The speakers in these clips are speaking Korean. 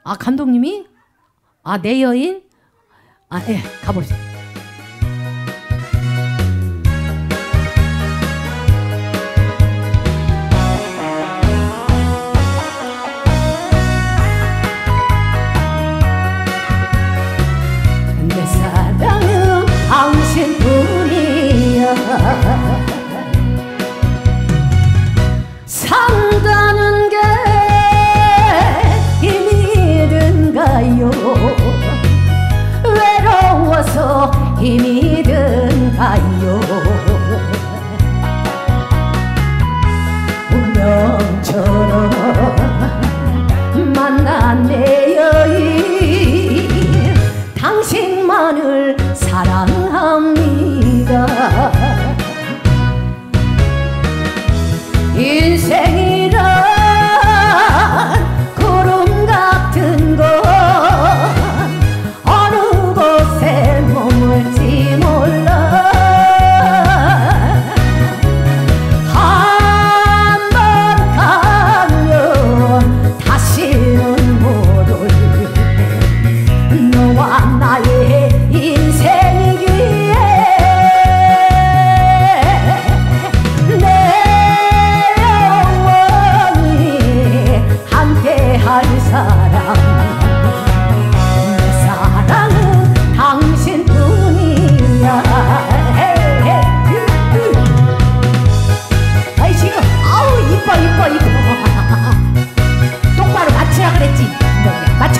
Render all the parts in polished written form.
아, 감독님이? 아, 내 여인? 아, 예, 가봅시다. 내 사랑은 당신뿐이야. 산다는 게 힘이 든가요? 외로워서 힘이 든가요? 운명처럼 만난 내 여인, 당신만을 사랑합니다. 인생이란 구름 같은 건 어느 곳에 머물지 몰라. 한 번 가면 다시는 못 올 너와 나의 인생이기에 할 사람, 내 사랑은 당신뿐이야. 아이 지금 아우 이뻐 똑바로 맞추라 그랬지. 맞춰.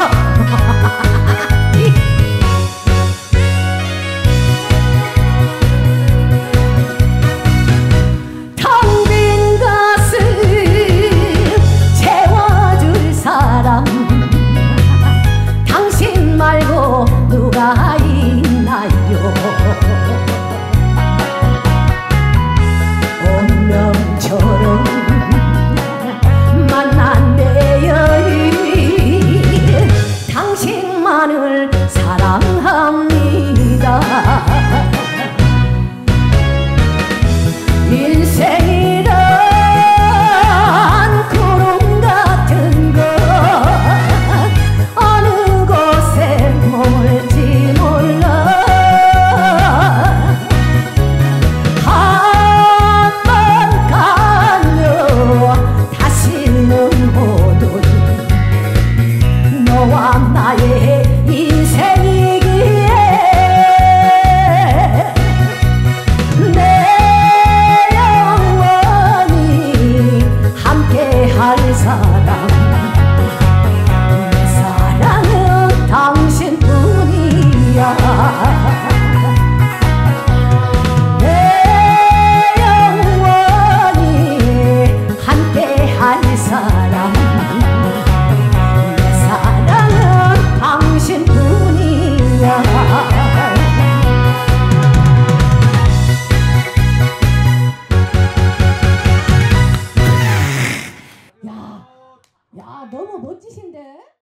당신 말고 누가 있나요? 운명처럼 만난 내 여인, 당신만을 사랑합니다. 인생이란 구름 같은 것 어느 곳에 머물지 몰라. 한 번 가면 다시는 못 올 너와 나의